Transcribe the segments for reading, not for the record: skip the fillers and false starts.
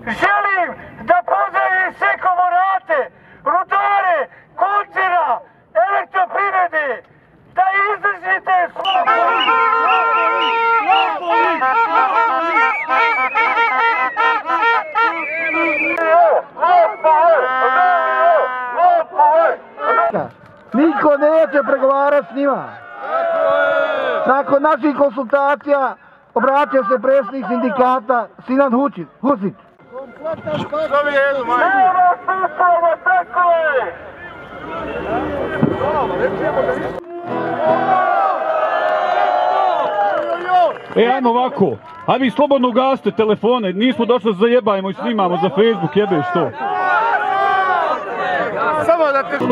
želim da pozdravim sve komorate, rudare, koncera, elektroprivrede, da izdržite Niko neće pregovarati s njima. Nakon naših konsultacija obratio se predsjednik sindikata Sinan Husić. Ajmo ovako, a vi slobodno ugasite telefone, nismo došli da zajebajmo i snimamo za Facebook, jebeš to. Samo da te...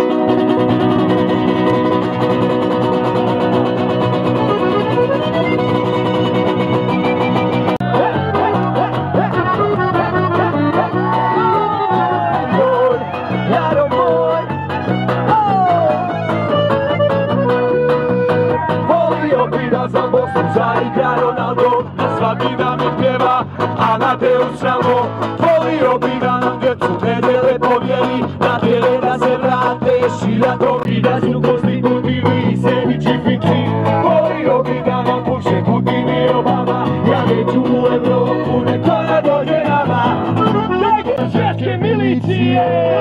Zaigra Ronaldo, na svadbi da mi pjeva, a na telu samo volio bi da nam djecu nedjele povjeri, na tijele da se vrate šiljato i da su konstitutivi sebi čifiti. Volio bi da nam puše Putin i Obama, ja neću u Evropu, neko ne dođe nama. Svjetske milicije!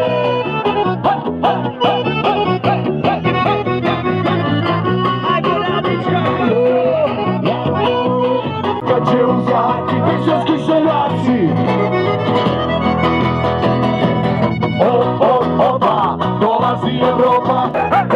Oba, dolazi Evropa.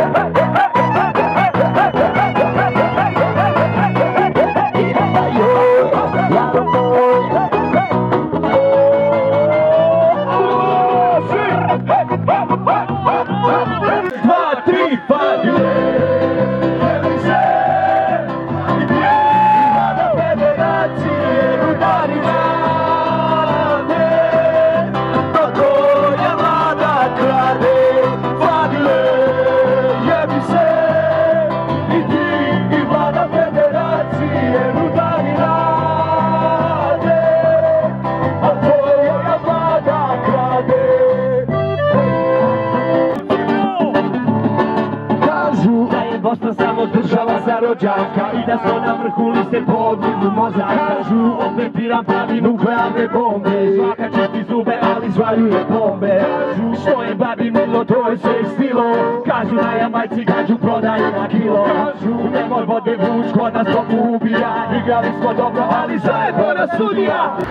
Rođaka i da smo na vrhu liste podlivu mozak. Kažu opet piram pravi nuklearne bombe, svaka čisti zube ali zvaljuje bombe. Kažu što je babi milo to je sve stilo, kažu na Jamajci gađu prodaju na kilo. Kažu nemoj vode vuč kod nas topu ubija, igrali smo dobro ali zajedno nas sudija.